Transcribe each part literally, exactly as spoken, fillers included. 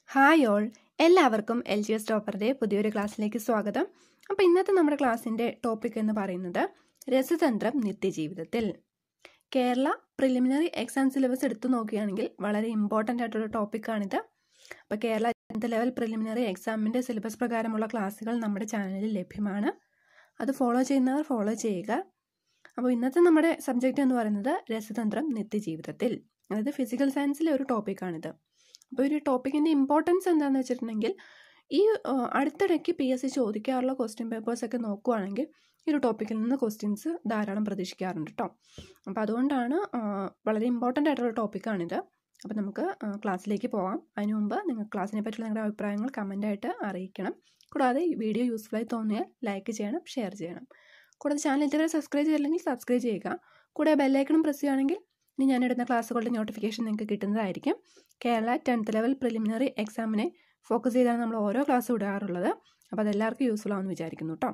Hi all, എല്ലാവർക്കും L G S ടോപ്പറുടെ പുതിയൊരു ക്ലാസ്സിലേക്ക് സ്വാഗതം. അപ്പോൾ ഇന്നത്തെ നമ്മുടെ ക്ലാസ്സിൻ്റെ ടോപ്പിക് എന്ന് പറയുന്നത് രസതന്ത്രം നിത്യജീവിതത്തിൽ. കേരള പ്രിലിമിനറി എക്സാം സിലബസ് എടുത്തു നോക്കുകയാണെങ്കിൽ വളരെ ഇമ്പോർട്ടൻ്റ് ആയിട്ടുള്ള ടോപ്പിക്കാണിത്. അപ്പോൾ കേരള ടെൻത്ത് ലെവൽ പ്രിലിമിനറി എക്സാമിൻ്റെ സിലബസ് പ്രകാരമുള്ള ക്ലാസ്സുകൾ നമ്മുടെ ചാനലിൽ ലഭ്യമാണ്. അത് ഫോളോ ചെയ്യുന്നവർ ഫോളോ ചെയ്യുക. അപ്പോൾ ഇന്നത്തെ നമ്മുടെ സബ്ജക്റ്റ് എന്ന് പറയുന്നത് രസതന്ത്രം നിത്യജീവിതത്തിൽ, അതായത് ഫിസിക്കൽ സയൻസിലെ ഒരു ടോപ്പിക്കാണിത്. അപ്പോൾ ഒരു ടോപ്പിക്കിൻ്റെ ഇമ്പോർട്ടൻസ് എന്താണെന്ന് വെച്ചിട്ടുണ്ടെങ്കിൽ, ഈ അടുത്തിടയ്ക്ക് പി എസ് സി ചോദിക്കാറുള്ള ക്വസ്റ്റ്യൻ പേപ്പേഴ്സൊക്കെ നോക്കുകയാണെങ്കിൽ ഈ ഒരു ടോപ്പിക്കിൽ നിന്ന് ക്വസ്റ്റ്യൻസ് ധാരാളം പ്രതീക്ഷിക്കാറുണ്ട് കേട്ടോ. അപ്പോൾ അതുകൊണ്ടാണ് വളരെ ഇമ്പോർട്ടൻ്റ് ആയിട്ടുള്ള ടോപ്പിക്കാണിത്. അപ്പോൾ നമുക്ക് ക്ലാസ്സിലേക്ക് പോകാം. അതിനു മുമ്പ് നിങ്ങൾ ക്ലാസ്സിനെ പറ്റിയുള്ള നിങ്ങളുടെ അഭിപ്രായങ്ങൾ കമൻ്റായിട്ട് അറിയിക്കണം. കൂടാതെ ഈ വീഡിയോ യൂസ്ഫുള്ളായി തോന്നിയാൽ ലൈക്ക് ചെയ്യണം, ഷെയർ ചെയ്യണം. കൂടാതെ ചാനൽ ഇതുവരെ സബ്സ്ക്രൈബ് ചെയ്തില്ലെങ്കിൽ സബ്സ്ക്രൈബ് ചെയ്യുക. കൂടെ ബെല്ലൈക്കണും പ്രസ് ചെയ്യുകയാണെങ്കിൽ ഇനി ഞാനിടുന്ന ക്ലാസ്സുകളുടെ നോട്ടിഫിക്കേഷൻ നിങ്ങൾക്ക് കിട്ടുന്നതായിരിക്കും. കേരള ടെൻത്ത് ലെവൽ പ്രിലിമിനറി എക്സാമിനെ ഫോക്കസ് ചെയ്താണ് നമ്മൾ ഓരോ ക്ലാസ് ഇടാറുള്ളത്. അപ്പോൾ അതെല്ലാവർക്കും യൂസ്ഫുൾ ആവുമെന്ന് വിചാരിക്കുന്നു കേട്ടോ.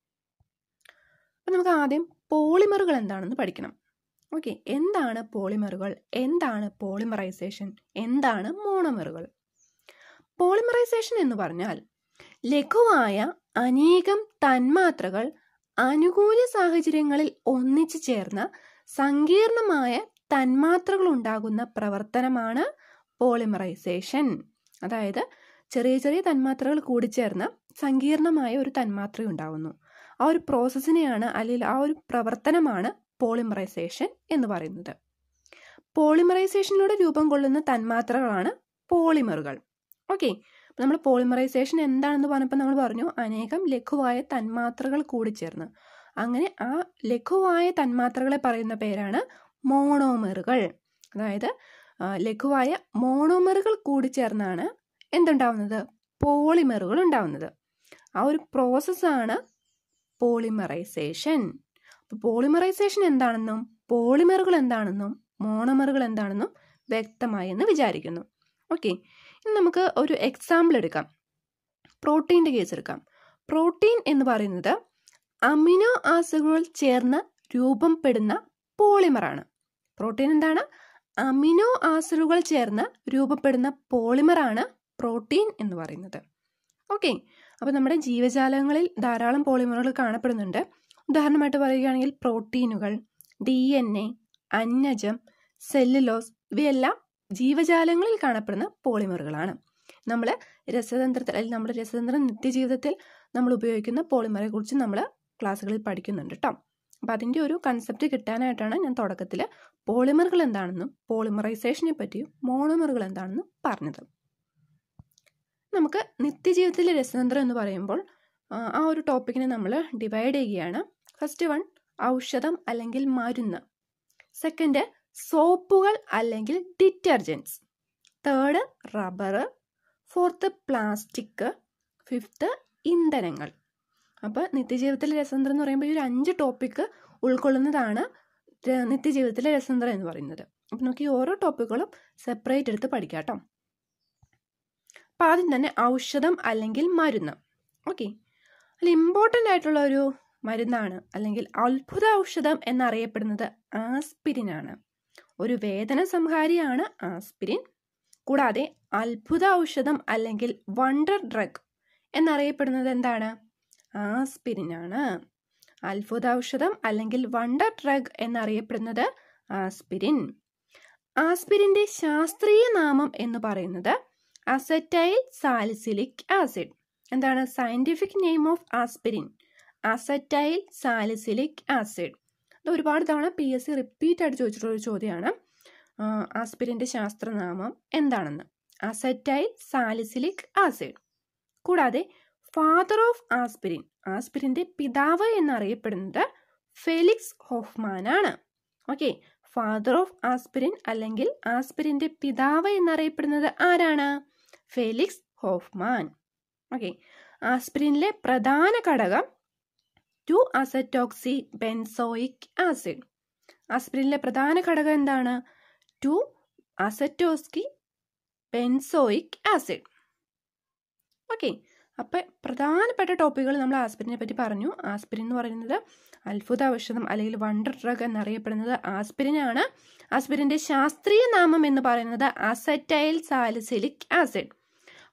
അപ്പോൾ നമുക്ക് ആദ്യം പോളിമറുകൾ എന്താണെന്ന് പഠിക്കണം. ഓക്കെ, എന്താണ് പോളിമറുകൾ, എന്താണ് പോളിമറൈസേഷൻ, എന്താണ് മോണോമറുകൾ? പോളിമറൈസേഷൻ എന്ന് പറഞ്ഞാൽ ലഘുവായ അനേകം തന്മാത്രകൾ അനുകൂല സാഹചര്യങ്ങളിൽ ഒന്നിച്ചു ചേർന്ന സങ്കീർണമായ തന്മാത്രകൾ ഉണ്ടാകുന്ന പ്രവർത്തനമാണ് പോളിമറൈസേഷൻ. അതായത് ചെറിയ ചെറിയ തന്മാത്രകൾ കൂടിച്ചേർന്ന് സങ്കീർണമായ ഒരു തന്മാത്ര ഉണ്ടാകുന്നു. ആ ഒരു പ്രോസസ്സിനെയാണ്, അല്ലെങ്കിൽ ആ ഒരു പ്രവർത്തനമാണ് പോളിമറൈസേഷൻ എന്ന് പറയുന്നത്. പോളിമറൈസേഷനിലൂടെ രൂപം കൊള്ളുന്ന തന്മാത്രകളാണ് പോളിമറുകൾ. ഓക്കെ, നമ്മൾ പോളിമറൈസേഷൻ എന്താണെന്ന് പറഞ്ഞപ്പോൾ നമ്മൾ പറഞ്ഞു അനേകം ലഘുവായ തന്മാത്രകൾ കൂടിച്ചേർന്ന്. അങ്ങനെ ആ ലഘുവായ തന്മാത്രകളെ പറയുന്ന പേരാണ് മോണോമറുകൾ. അതായത് ലഘുവായ മോണോമറുകൾ കൂടിച്ചേർന്നാണ് എന്തുണ്ടാവുന്നത്, പോളിമറുകൾ ഉണ്ടാവുന്നത്. ആ ഒരു പ്രോസസ്സാണ് പോളിമറൈസേഷൻ. അപ്പോൾ പോളിമറൈസേഷൻ എന്താണെന്നും പോളിമറുകൾ എന്താണെന്നും മോണോമറുകൾ എന്താണെന്നും വ്യക്തമായി എന്ന് വിചാരിക്കുന്നു. ഓക്കെ, ഇനി നമുക്ക് ഒരു എക്സാമ്പിൾ എടുക്കാം. പ്രോട്ടീൻ്റെ കേസ് എടുക്കാം. പ്രോട്ടീൻ എന്ന് പറയുന്നത് അമിനോ ആസിഡുകൾ ചേർന്ന് രൂപപ്പെടുന്ന പോളിമറാണ്. പ്രോട്ടീൻ എന്താണ്? അമിനോ ആസിഡുകൾ ചേർന്ന് രൂപപ്പെടുന്ന പോളിമറാണ് പ്രോട്ടീൻ എന്ന് പറയുന്നത്. ഓക്കെ, അപ്പോൾ നമ്മുടെ ജീവജാലങ്ങളിൽ ധാരാളം പോളിമറുകൾ കാണപ്പെടുന്നുണ്ട്. ഉദാഹരണമായിട്ട് പറയുകയാണെങ്കിൽ പ്രോട്ടീനുകൾ, ഡി എൻ എ, അന്നജം, സെല്ലുലോസ്, ഇവയെല്ലാം ജീവജാലങ്ങളിൽ കാണപ്പെടുന്ന പോളിമറുകളാണ്. നമ്മൾ രസതന്ത്രത്തിൽ അല്ലെങ്കിൽ നമ്മുടെ രസതന്ത്ര നിത്യജീവിതത്തിൽ നമ്മൾ ഉപയോഗിക്കുന്ന പോളിമറെ കുറിച്ച് നമ്മൾ ക്ലാസ്സുകളിൽ പഠിക്കുന്നുണ്ട് കേട്ടോ. അപ്പം അതിൻ്റെ ഒരു കൺസെപ്റ്റ് കിട്ടാനായിട്ടാണ് ഞാൻ തുടക്കത്തിൽ പോളിമറുകൾ എന്താണെന്നും പോളിമറൈസേഷനെ പറ്റിയും മോണോമറുകൾ എന്താണെന്നും പറഞ്ഞത്. നമുക്ക് നിത്യജീവിതത്തിലെ രസതന്ത്രം എന്ന് പറയുമ്പോൾ ആ ഒരു ടോപ്പിക്കിനെ നമ്മൾ ഡിവൈഡ് ചെയ്യുകയാണ്. ഫസ്റ്റ് വൺ ഔഷധം അല്ലെങ്കിൽ മരുന്ന്, സെക്കൻഡ് സോപ്പുകൾ അല്ലെങ്കിൽ detergents, third rubber, fourth plastic, fifth ഇന്ധനങ്ങൾ. അപ്പോൾ നിത്യജീവിതത്തിലെ രസതന്ത്രം എന്ന് പറയുമ്പോൾ ഈ ഒരു അഞ്ച് ടോപ്പിക്ക് ഉൾക്കൊള്ളുന്നതാണ് നിത്യജീവിതത്തിലെ രസതന്ത്രം എന്ന് പറയുന്നത്. അപ്പം നമുക്ക് ഈ ഓരോ ടോപ്പിക്കുകളും സെപ്പറേറ്റ് എടുത്ത് പഠിക്കാം കേട്ടോ. അപ്പം ആദ്യം തന്നെ ഔഷധം അല്ലെങ്കിൽ മരുന്ന്. ഓക്കെ, അതിൽ ഇമ്പോർട്ടൻ്റ് ആയിട്ടുള്ള ഒരു മരുന്നാണ് അല്ലെങ്കിൽ അത്ഭുത ഔഷധം എന്നറിയപ്പെടുന്നത് ആസ്പിരിനാണ്. ഒരു വേദന സംഹാരിയാണ് ആസ്പിരിൻ. കൂടാതെ അത്ഭുത ഔഷധം അല്ലെങ്കിൽ വണ്ടർ ഡ്രഗ് എന്നറിയപ്പെടുന്നത് എന്താണ്? ആസ്പിരിനാണ്. അത്ഭുത ഔഷധം അല്ലെങ്കിൽ വണ്ടർ ഡ്രഗ് എന്നറിയപ്പെടുന്നത് ആസ്പിരിൻ. ആസ്പിരിന്റെ ശാസ്ത്രീയ നാമം എന്ന് പറയുന്നത് അസറ്റൈൽ സാലിസിലിക് ആസിഡ്. എന്താണ് scientific name of aspirin? Acetyl salicylic acid. ഇത് ഒരുപാട് തവണ പി എസ് സി റിപ്പീറ്റ് ആയിട്ട് ചോദിച്ചിട്ടുള്ളൊരു ചോദ്യമാണ്. ആസ്പിരിന്റെ ശാസ്ത്രനാമം എന്താണെന്ന്? Acetyl salicylic acid. കൂടാതെ ഫാദർ ഓഫ് ആസ്പിരിൻ, ആസ്പിരിന്റെ പിതാവ് എന്നറിയപ്പെടുന്നത് ഫെലിക്സ് ഹോഫ്മാൻ ആണ്. ഓക്കെ, ഫാദർ ഓഫ് ആസ്പിരിൻ അല്ലെങ്കിൽ ആസ്പിരിന്റെ പിതാവ് എന്നറിയപ്പെടുന്നത് ആരാണ്? Felix Hoffman. ഓക്കെ, ആസ്പിരിനിലെ പ്രധാന ഘടകം ടു അസറ്റോക്സി ബെൻസോയിക് ആസിഡ്. ആസ്പിരിനിലെ പ്രധാന ഘടകം എന്താണ്? Two acetoxy benzoic acid. Okay, അപ്പം പ്രധാനപ്പെട്ട ടോപ്പിക്കുകൾ നമ്മൾ ആസ്പിരിനെ പറ്റി പറഞ്ഞു. ആസ്പിരിൻ എന്ന് പറയുന്നത് അത്ഭുത ഔഷധം അല്ലെങ്കിൽ വണ്ടർ ഡ്രഗ് എന്നറിയപ്പെടുന്നത് ആസ്പിരിനാണ്. ആസ്പിരിന്റെ ശാസ്ത്രീയ നാമം എന്ന് പറയുന്നത് acetyl salicylic acid.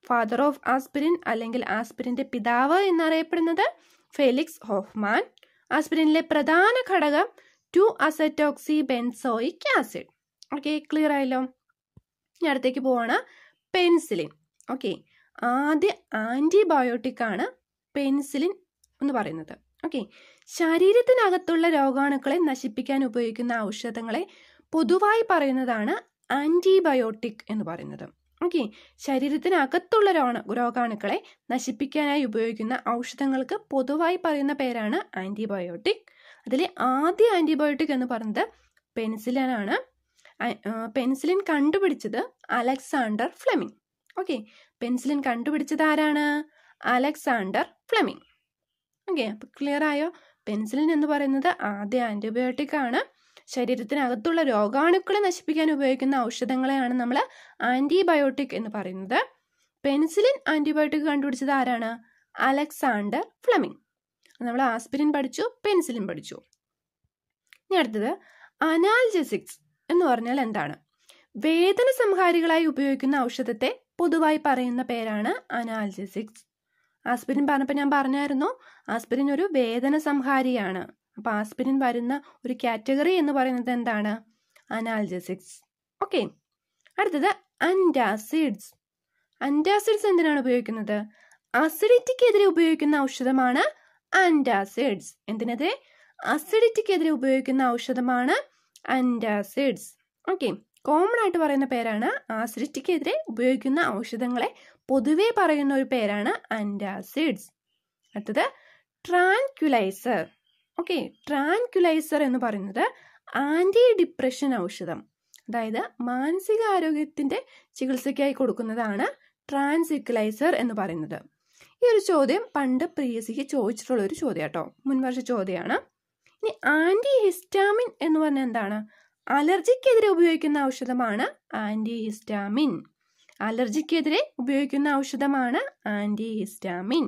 Father of aspirin അല്ലെങ്കിൽ ആസ്പിരിൻ്റെ പിതാവ് എന്നറിയപ്പെടുന്നത് ഫെലിക്സ് ഹോഫ്മാൻ. ആസ്പിരിനിലെ പ്രധാന ഘടകം two acetoxy benzoic acid. Okay, clear ആയല്ലോ. ഇനി അടുത്തേക്ക് പോവാണ് പെൻസിലിൻ. ഓക്കെ, ആദ്യ ആൻറ്റിബയോട്ടിക് ആണ് പെൻസിലിൻ എന്ന് പറയുന്നത്. ഓക്കെ, ശരീരത്തിനകത്തുള്ള രോഗാണുക്കളെ നശിപ്പിക്കാൻ ഉപയോഗിക്കുന്ന ഔഷധങ്ങളെ പൊതുവായി പറയുന്നതാണ് ആൻറ്റിബയോട്ടിക് എന്ന് പറയുന്നത്. ഓക്കെ, ശരീരത്തിനകത്തുള്ള രോഗാണുക്കളെ നശിപ്പിക്കാനായി ഉപയോഗിക്കുന്ന ഔഷധങ്ങൾക്ക് പൊതുവായി പറയുന്ന പേരാണ് ആൻറ്റിബയോട്ടിക്. അതിലെ ആദ്യ ആൻറ്റിബയോട്ടിക് എന്ന് പറയുന്നത് പെൻസിലിൻ ആണ്. പെൻസിലിൻ കണ്ടുപിടിച്ചത് അലക്സാണ്ടർ ഫ്ലെമിംഗ്. ഓക്കെ, പെൻസിലിൻ കണ്ടുപിടിച്ചത് ആരാണ്? Alexander Fleming. ഓക്കെ, അപ്പോൾ ക്ലിയർ ആയോ? പെൻസിലിൻ എന്ന് പറയുന്നത് ആദ്യ ആൻറ്റിബയോട്ടിക് ആണ്. ശരീരത്തിനകത്തുള്ള രോഗാണുക്കളെ നശിപ്പിക്കാൻ ഉപയോഗിക്കുന്ന ഔഷധങ്ങളെയാണ് നമ്മൾ ആൻറ്റിബയോട്ടിക് എന്ന് പറയുന്നത്. പെൻസിലിൻ ആൻറ്റിബയോട്ടിക് കണ്ടുപിടിച്ചത് ആരാണ്? Alexander Fleming. നമ്മൾ ആസ്പിരിൻ പഠിച്ചു, പെൻസിലിൻ പഠിച്ചു. ഇനി അടുത്തത് അനാൽജസിക്സ് എന്ന് പറഞ്ഞാൽ എന്താണ്? വേദന സംഹാരികളായി ഉപയോഗിക്കുന്ന ഔഷധത്തെ പൊതുവായി പറയുന്ന പേരാണ് അനാൽജസിക്സ്. ആസ്പിരിൻ പറഞ്ഞപ്പോൾ ഞാൻ പറഞ്ഞായിരുന്നു, ആസ്പിരിൻ ഒരു വേദന സംഹാരിയാണ്. അപ്പോൾ ആസ്പിരിൻ വരുന്ന ഒരു കാറ്റഗറി എന്ന് പറയുന്നത് എന്താണ്? അനാൽജസിക്സ്. ഓക്കെ, അടുത്തത് അൻറ്റാസിഡ്സ്. അൻറ്റാസിഡ്സ് എന്തിനാണ് ഉപയോഗിക്കുന്നത്? അസിഡിറ്റിക്കെതിരെ ഉപയോഗിക്കുന്ന ഔഷധമാണ് അൻറ്റാസിഡ്സ്. എന്തിനെതിരെ? അസിഡിറ്റിക്കെതിരെ ഉപയോഗിക്കുന്ന ഔഷധമാണ് അൻറ്റാസിഡ്സ്. ഓക്കെ, കോമൺ ആയിട്ട് പറയുന്ന പേരാണ് ആസിഡിറ്റിക്കെതിരെ ഉപയോഗിക്കുന്ന ഔഷധങ്ങളെ പൊതുവെ പറയുന്ന ഒരു പേരാണ് അൻറ്റാസിഡ്സ്. അടുത്തത് ട്രാൻക്യുലൈസർ. ഓക്കെ, ട്രാൻക്യുലൈസർ എന്ന് പറയുന്നത് ആൻറ്റി ഡിപ്രഷൻ ഔഷധം, അതായത് മാനസികാരോഗ്യത്തിൻ്റെ ചികിത്സയ്ക്കായി കൊടുക്കുന്നതാണ് ട്രാൻക്യുലൈസർ എന്ന് പറയുന്നത്. ഈ ഒരു ചോദ്യം പണ്ട് പി എസ് സിക്ക് ചോദിച്ചിട്ടുള്ള ഒരു ചോദ്യം കേട്ടോ, മുൻവർഷ ചോദ്യമാണ്. ഇനി ആൻറ്റി ഹിസ്റ്റാമിൻ എന്ന് പറഞ്ഞാൽ എന്താണ്? അലർജിക്കെതിരെ ഉപയോഗിക്കുന്ന ഔഷധമാണ് ആൻറ്റി ഹിസ്റ്റാമിൻ. അലർജിക്കെതിരെ ഉപയോഗിക്കുന്ന ഔഷധമാണ് ആൻറ്റി ഹിസ്റ്റാമിൻ.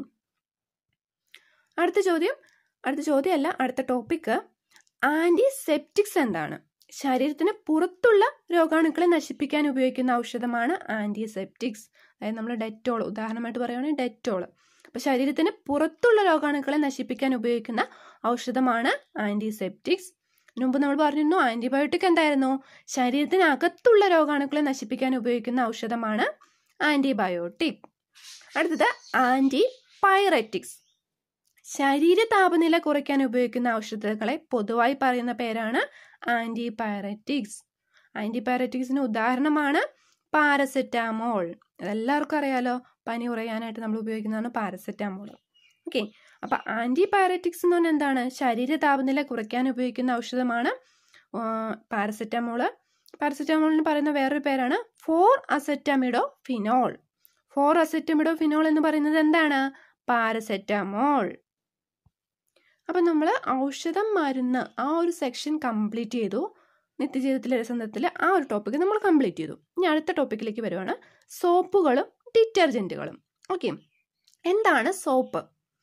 അടുത്ത ചോദ്യം അടുത്ത ചോദ്യമല്ല അടുത്ത ടോപ്പിക്ക് ആൻറ്റിസെപ്റ്റിക്സ് എന്താണ്? ശരീരത്തിന് പുറത്തുള്ള രോഗാണുക്കളെ നശിപ്പിക്കാൻ ഉപയോഗിക്കുന്ന ഔഷധമാണ് ആൻറ്റിസെപ്റ്റിക്സ്. അതായത് നമ്മൾ ഡെറ്റോൾ ഉദാഹരണമായിട്ട് പറയുകയാണെങ്കിൽ ഡെറ്റോൾ. അപ്പോൾ ശരീരത്തിന് പുറത്തുള്ള രോഗാണുക്കളെ നശിപ്പിക്കാൻ ഉപയോഗിക്കുന്ന ഔഷധമാണ് ആൻറ്റിസെപ്റ്റിക്സ്. മുമ്പ് നമ്മൾ പറഞ്ഞിരുന്നു ആൻറ്റിബയോട്ടിക് എന്തായിരുന്നു? ശരീരത്തിനകത്തുള്ള രോഗാണുക്കളെ നശിപ്പിക്കാൻ ഉപയോഗിക്കുന്ന ഔഷധമാണ് ആൻറ്റിബയോട്ടിക്. അടുത്തത് ആൻറ്റിപൈററ്റിക്സ്. ശരീര താപനില കുറയ്ക്കാൻ ഉപയോഗിക്കുന്ന ഔഷധങ്ങളെ പൊതുവായി പറയുന്ന പേരാണ് ആൻറ്റിപൈററ്റിക്സ്. ആൻറ്റിപൈററ്റിക്സിന് ഉദാഹരണമാണ് പാരസെറ്റാമോൾ. അതെല്ലാവർക്കും അറിയാലോ, പനി കുറയാനായിട്ട് നമ്മൾ ഉപയോഗിക്കുന്നതാണ് പാരസെറ്റാമോൾ. ഓക്കെ, അപ്പം ആൻറ്റിപൈററ്റിക്സ് എന്ന് പറഞ്ഞാൽ എന്താണ്? ശരീര താപനില കുറയ്ക്കാൻ ഉപയോഗിക്കുന്ന ഔഷധമാണ് പാരസെറ്റാമോള്. പാരസെറ്റാമോളിന് പറയുന്ന വേറൊരു പേരാണ് four acetamido phenol. Four acetamido phenol എന്ന് പറയുന്നത് എന്താണ്? പാരസെറ്റാമോൾ. അപ്പം നമ്മൾ ഔഷധം മരുന്ന് ആ ഒരു സെക്ഷൻ കംപ്ലീറ്റ് ചെയ്തു. നിത്യജീവിതത്തിലെ രസതന്ത്രത്തിൽ ആ ഒരു ടോപ്പിക്ക് നമ്മൾ കംപ്ലീറ്റ് ചെയ്തു. ഇനി അടുത്ത ടോപ്പിക്കിലേക്ക് വരുവാണ് സോപ്പുകളും ഡിറ്റർജൻറ്റുകളും. ഓക്കെ, എന്താണ് സോപ്പ്?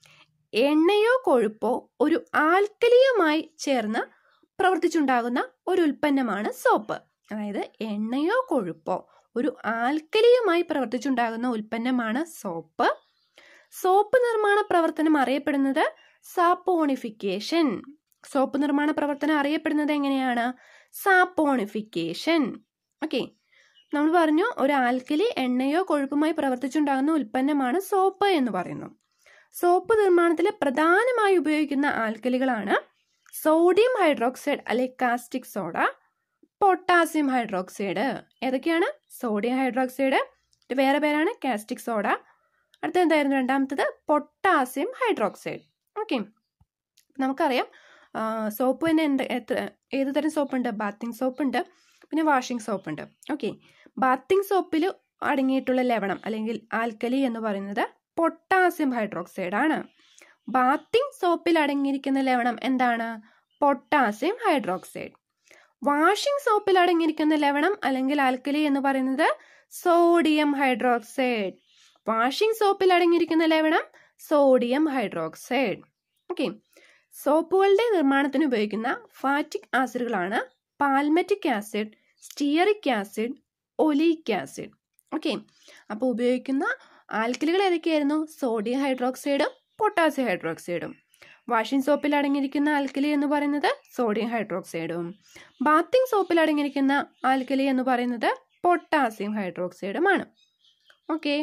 എണ്ണയോ കൊഴുപ്പോ ഒരു ആൽക്കലിയുമായി ചേർന്ന് പ്രവർത്തിച്ചുണ്ടാകുന്ന ഒരു ഉൽപ്പന്നമാണ് സോപ്പ്. അതായത് എണ്ണയോ കൊഴുപ്പോ ഒരു ആൽക്കലിയുമായി പ്രവർത്തിച്ചുണ്ടാകുന്ന ഉൽപ്പന്നമാണ് സോപ്പ്. സോപ്പ് നിർമ്മാണ പ്രവർത്തനം അറിയപ്പെടുന്നത് സാപ്പോണിഫിക്കേഷൻ. സോപ്പ് നിർമ്മാണ പ്രവർത്തനം അറിയപ്പെടുന്നത് എങ്ങനെയാണ്? സാപ്പോണിഫിക്കേഷൻ. ഓക്കെ, നമ്മൾ പറഞ്ഞു ഒരു ആൽക്കലി എണ്ണയോ കൊഴുപ്പുമായി പ്രവർത്തിച്ചുണ്ടാകുന്ന ഉൽപ്പന്നമാണ് സോപ്പ് എന്ന് പറയുന്നു. സോപ്പ് നിർമ്മാണത്തിൽ പ്രധാനമായി ഉപയോഗിക്കുന്ന ആൽക്കലികളാണ് സോഡിയം ഹൈഡ്രോക്സൈഡ് അല്ലെങ്കിൽ കാസ്റ്റിക് സോഡ, പൊട്ടാസ്യം ഹൈഡ്രോക്സൈഡ്. ഏതൊക്കെയാണ്? സോഡിയം ഹൈഡ്രോക്സൈഡ്, വേറെ പേരാണ് കാസ്റ്റിക് സോഡ. അടുത്ത എന്തായിരുന്നു രണ്ടാമത്തത്? Potassium hydroxide. ഓക്കെ, നമുക്കറിയാം സോപ്പ് തന്നെ ഉണ്ട്. എത്ര ഏത് തരം സോപ്പുണ്ട്? ബാത്തിങ് സോപ്പുണ്ട്, പിന്നെ വാഷിംഗ് സോപ്പുണ്ട്. ഓക്കെ, ബാത്തിങ് സോപ്പിൽ അടങ്ങിയിട്ടുള്ള ലവണം അല്ലെങ്കിൽ ആൽക്കലി എന്ന് പറയുന്നത് പൊട്ടാസ്യം ഹൈഡ്രോക്സൈഡ് ആണ്. ബാത്തിങ് സോപ്പിൽ അടങ്ങിയിരിക്കുന്ന ലവണം എന്താണ്? Potassium hydroxide. വാഷിംഗ് സോപ്പിൽ അടങ്ങിയിരിക്കുന്ന ലവണം അല്ലെങ്കിൽ ആൽക്കലി എന്ന് പറയുന്നത് സോഡിയം ഹൈഡ്രോക്സൈഡ്. വാഷിംഗ് സോപ്പിൽ അടങ്ങിയിരിക്കുന്ന ലവണം സോഡിയം ഹൈഡ്രോക്സൈഡ്. ഓക്കെ, സോപ്പുകളുടെ നിർമ്മാണത്തിന് ഉപയോഗിക്കുന്ന ഫാറ്റിക് ആസിഡുകളാണ് palmitic acid, stearic acid, oleic acid. Okay, അപ്പോൾ ഉപയോഗിക്കുന്ന ആൽക്കലികൾ ഏതൊക്കെയായിരുന്നു? സോഡിയം ഹൈഡ്രോക്സൈഡും പൊട്ടാസ്യം ഹൈഡ്രോക്സൈഡും. വാഷിംഗ് സോപ്പിൽ അടങ്ങിയിരിക്കുന്ന ആൽക്കലി എന്ന് പറയുന്നത് സോഡിയം ഹൈഡ്രോക്സൈഡും. ബാത്തിങ് സോപ്പിൽ അടങ്ങിയിരിക്കുന്ന ആൽക്കലി എന്ന് പറയുന്നത് പൊട്ടാസ്യം ഹൈഡ്രോക്സൈഡുമാണ്. ഓക്കെ,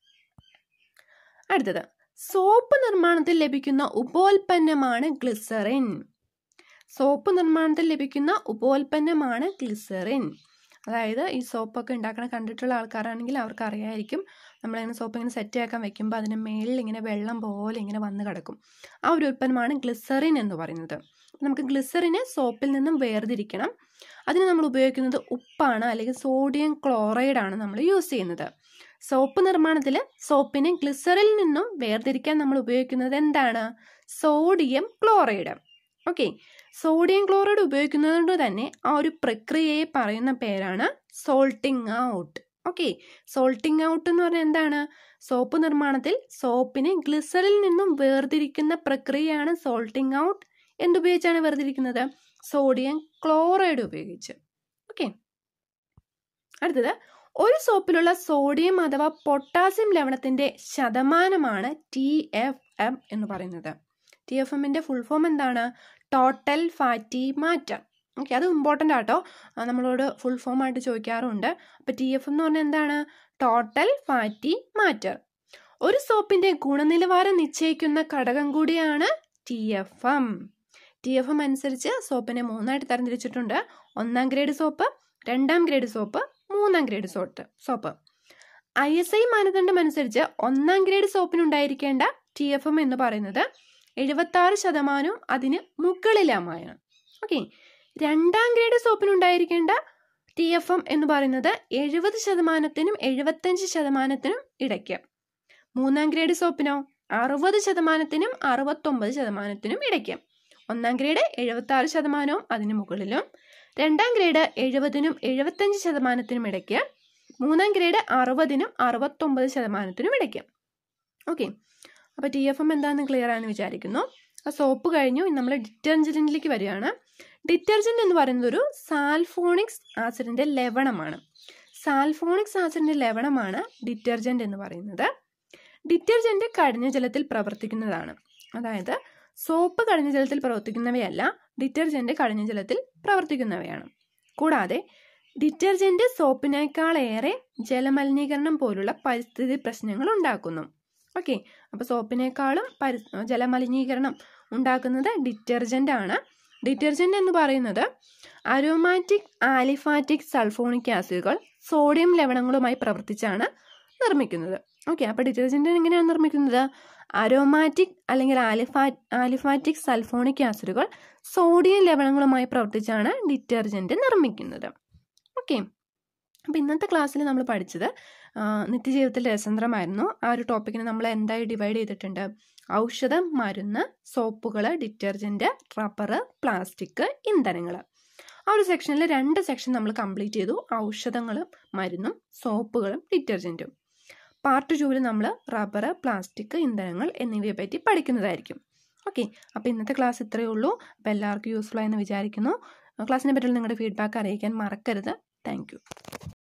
അടുത്തത് സോപ്പ് നിർമ്മാണത്തിൽ ലഭിക്കുന്ന ഉപോൽപ്പന്നമാണ് ഗ്ലിസറിൻ. സോപ്പ് നിർമ്മാണത്തിൽ ലഭിക്കുന്ന ഉപോൽപ്പന്നമാണ് ഗ്ലിസറിൻ. അതായത് ഈ സോപ്പൊക്കെ ഉണ്ടാക്കണം കണ്ടിട്ടുള്ള ആൾക്കാരാണെങ്കിൽ അവർക്ക് അറിയായിരിക്കും. നമ്മളിങ്ങനെ സോപ്പ് ഇങ്ങനെ സെറ്റ് ആക്കാൻ വെക്കുമ്പോൾ അതിന് മേളിൽ ഇങ്ങനെ വെള്ളം പോലെ ഇങ്ങനെ വന്ന് കിടക്കും. ആ ഒരു ഉൽപ്പന്നമാണ് ഗ്ലിസറിൻ എന്ന് പറയുന്നത്. നമുക്ക് ഗ്ലിസറിനെ സോപ്പിൽ നിന്നും വേർതിരിക്കണം. അതിന് നമ്മൾ ഉപയോഗിക്കുന്നത് ഉപ്പാണ്, അല്ലെങ്കിൽ സോഡിയം ക്ലോറൈഡ് ആണ് നമ്മൾ യൂസ് ചെയ്യുന്നത്. സോപ്പ് നിർമ്മാണത്തിൽ സോപ്പിനെ ഗ്ലിസറിൽ നിന്നും വേർതിരിക്കാൻ നമ്മൾ ഉപയോഗിക്കുന്നത് എന്താണ്? Sodium chloride. Okay, sodium chloride ഉപയോഗിക്കുന്നത് കൊണ്ട് തന്നെ ആ ഒരു പ്രക്രിയയെ പറയുന്ന പേരാണ് salting out. Okay, salting out എന്ന് പറഞ്ഞാൽ എന്താണ്? സോപ്പ് നിർമ്മാണത്തിൽ സോപ്പിനെ ഗ്ലിസറിൽ നിന്നും വേർതിരിക്കുന്ന പ്രക്രിയയാണ് സോൾട്ടിങ് ഔട്ട്. എന്തുപയോഗിച്ചാണ് വേർതിരിക്കുന്നത്? സോഡിയം ക്ലോറൈഡ് ഉപയോഗിച്ച്. ഓക്കെ, അടുത്തത് ഒരു സോപ്പിലുള്ള സോഡിയം അഥവാ പൊട്ടാസ്യം ലവണത്തിന്റെ ശതമാനമാണ് ടി എഫ് എം എന്ന് പറയുന്നത്. ടി എഫ് എമ്മിന്റെ ഫുൾ ഫോം എന്താണ്? Total fatty matter. ഓക്കെ, അത് ഇമ്പോർട്ടൻ്റ് ആട്ടോ, നമ്മളോട് ഫുൾ ഫോം ആയിട്ട് ചോദിക്കാറുണ്ട്. അപ്പോൾ ടി എഫ് എം എന്ന് പറഞ്ഞാൽ എന്താണ്? Total fatty matter. ഒരു സോപ്പിന്റെ ഗുണനിലവാരം നിശ്ചയിക്കുന്ന ഘടകം കൂടിയാണ് T F M. T F M അനുസരിച്ച് സോപ്പിനെ മൂന്നായിട്ട് തരംതിരിച്ചിട്ടുണ്ട്. ഒന്നാം ഗ്രേഡ് സോപ്പ്, രണ്ടാം ഗ്രേഡ് സോപ്പ്, മൂന്നാം grade soap soap I S I മാനദണ്ഡം അനുസരിച്ച് ഒന്നാം ഗ്രേഡ് സോപ്പിനുണ്ടായിരിക്കേണ്ട ടി എഫ് എം എന്ന് പറയുന്നത് എഴുപത്തി ആറ് ശതമാനവും അതിന് മുകളിലുമാണ്. ഓക്കെ, രണ്ടാം ഗ്രേഡ് സോപ്പിനുണ്ടായിരിക്കേണ്ട ടി എഫ് എം എന്ന് പറയുന്നത് എഴുപത് ശതമാനത്തിനും എഴുപത്തഞ്ച് ശതമാനത്തിനും ഇടയ്ക്ക്. മൂന്നാം ഗ്രേഡ് സോപ്പിനോ അറുപത് ശതമാനത്തിനും അറുപത്തൊമ്പത് ശതമാനത്തിനും ഇടയ്ക്ക്. ഒന്നാം ഗ്രേഡ് എഴുപത്തി ആറ് ശതമാനവും അതിന് മുകളിലും, രണ്ടാം ഗ്രേഡ് എഴുപതിനും എഴുപത്തഞ്ച് ശതമാനത്തിനും ഇടയ്ക്ക്, മൂന്നാം ഗ്രേഡ് അറുപതിനും അറുപത്തൊമ്പത് ശതമാനത്തിനും ഇടയ്ക്ക്. ഓക്കെ, അപ്പോൾ ടി എഫ് എം എന്താണെന്ന് ക്ലിയർ ആണെന്ന് വിചാരിക്കുന്നു. ആ സോപ്പ് കഴിഞ്ഞു, നമ്മൾ ഡിറ്റർജൻറ്റിലേക്ക് വരികയാണ്. ഡിറ്റർജൻറ്റ് എന്ന് പറയുന്നത് ഒരു സാൽഫോണിക് ആസിഡിൻ്റെ ലവണമാണ്. സാൽഫോണിക് ആസിഡിൻ്റെ ലവണമാണ് ഡിറ്റർജൻറ്റ് എന്ന് പറയുന്നത്. ഡിറ്റർജൻറ്റ് കഠിന ജലത്തിൽ പ്രവർത്തിക്കുന്നതാണ്. അതായത് സോപ്പ് കഠിന ജലത്തിൽ പ്രവർത്തിക്കുന്നവയല്ല, ഡിറ്റർജൻറ്റ് കഠിന ജലത്തിൽ പ്രവർത്തിക്കുന്നവയാണ്. കൂടാതെ ഡിറ്റർജൻറ്റ് സോപ്പിനേക്കാളേറെ ജലമലിനീകരണം പോലുള്ള പരിസ്ഥിതി പ്രശ്നങ്ങൾ ഉണ്ടാക്കുന്നു. ഓക്കെ, അപ്പോൾ സോപ്പിനേക്കാളും പരി ജലമലിനീകരണം ഉണ്ടാക്കുന്നത് ഡിറ്റർജൻ്റ് ആണ്. ഡിറ്റർജൻ്റ് എന്ന് പറയുന്നത് അരോമാറ്റിക് ആലിഫാറ്റിക് സൾഫോണിക് ആസിഡുകൾ സോഡിയം ലവണങ്ങളുമായി പ്രവർത്തിച്ചാണ് നിർമ്മിക്കുന്നത്. ഓക്കെ, അപ്പോൾ ഡിറ്റർജൻ്റ് എങ്ങനെയാണ് നിർമ്മിക്കുന്നത്? അരോമാറ്റിക് അല്ലെങ്കിൽ ആലിഫാ ആലിഫാറ്റിക് സൾഫോണിക് ആസിഡുകൾ സോഡിയം ലവണങ്ങളുമായി പ്രവർത്തിച്ചാണ് ഡിറ്റർജൻറ്റ് നിർമ്മിക്കുന്നത്. ഓക്കെ, അപ്പോൾ ഇന്നത്തെ ക്ലാസ്സിൽ നമ്മൾ പഠിച്ചത് നിത്യജീവിതത്തിൽ രസതന്ത്രമായിരുന്നു. ആ ഒരു ടോപ്പിക്കിനെ നമ്മൾ എന്തായി ഡിവൈഡ് ചെയ്തിട്ടുണ്ട്? ഔഷധം, മരുന്ന്, സോപ്പുകൾ, ഡിറ്റർജൻറ്റ്, റബ്ബർ, പ്ലാസ്റ്റിക്, ഇന്ധനങ്ങൾ. ആ ഒരു സെക്ഷനിൽ രണ്ട് സെക്ഷൻ നമ്മൾ കംപ്ലീറ്റ് ചെയ്തു. ഔഷധങ്ങളും മരുന്നും സോപ്പുകളും ഡിറ്റർജൻറ്റും. പാർട്ട് ടൂവിൽ നമ്മൾ റബ്ബർ, പ്ലാസ്റ്റിക്, ഇന്ധനങ്ങൾ എന്നിവയെ പറ്റി പഠിക്കുന്നതായിരിക്കും. ഓക്കെ, അപ്പോൾ ഇന്നത്തെ ക്ലാസ് ഇത്രയേ ഉള്ളൂ. അപ്പോൾ എല്ലാവർക്കും യൂസ്ഫുൾ ആയെന്ന് വിചാരിക്കുന്നു. ക്ലാസ്സിനെ പറ്റിയുള്ള നിങ്ങളുടെ ഫീഡ്ബാക്ക് അറിയിക്കാൻ മറക്കരുത്. Thank U.